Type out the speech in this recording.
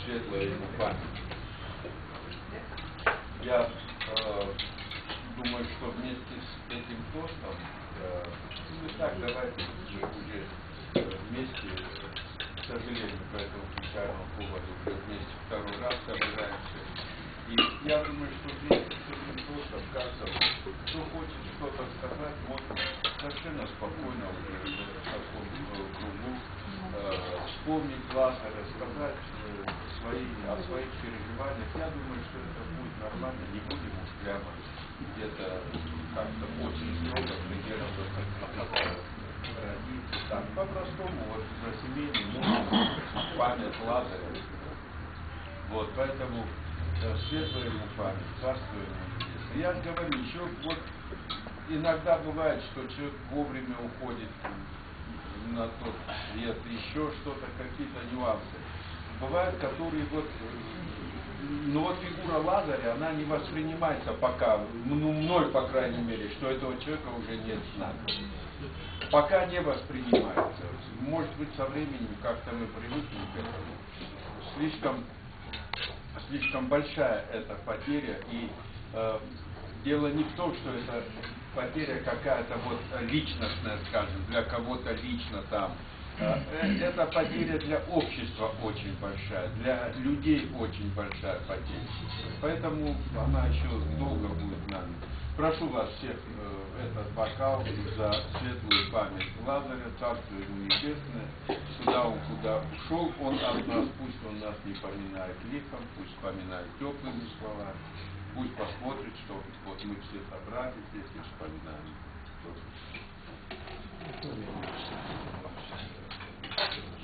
светлая ему память. Я думаю, что вместе с этим тостом, ну так, давайте уже вместе, к сожалению, по этому печальному поводу уже вместе второй раз собираемся. И я думаю, что вместе с этим тостом каждому, кто хочет что-то сказать, может совершенно спокойно уже в таком кругу вспомнить Лазаря, сказать о своих переживаниях. Я думаю, что это будет нормально, не будем уж прямо где-то как-то очень строго придерживаться каких-то традиций. Так, по-простому, вот за семейный муж, память Лазаря. Вот, поэтому светлая ему память, царство ему небесное. Я говорю, еще вот иногда бывает, что человек вовремя уходит на тот свет, еще что-то, какие-то нюансы. Бывают, которые вот, ну вот фигура Лазаря, она не воспринимается пока, ну мной, по крайней мере, что этого человека уже нет с нами. Пока не воспринимается. Может быть, со временем как-то мы привыкнем к этому. Слишком большая эта потеря, и дело не в том, что это потеря какая-то вот личностная, скажем, для кого-то лично там. Это потеря для общества очень большая, для людей очень большая потеря. Поэтому она еще долго будет нами. Прошу вас всех этот бокал за светлую память Лазаря, царство ему небесное, сюда он куда ушел, он от нас, пусть он нас не поминает лихом, пусть поминает теплыми словами, пусть посмотрит, что вот мы все собрались здесь и вспоминаем.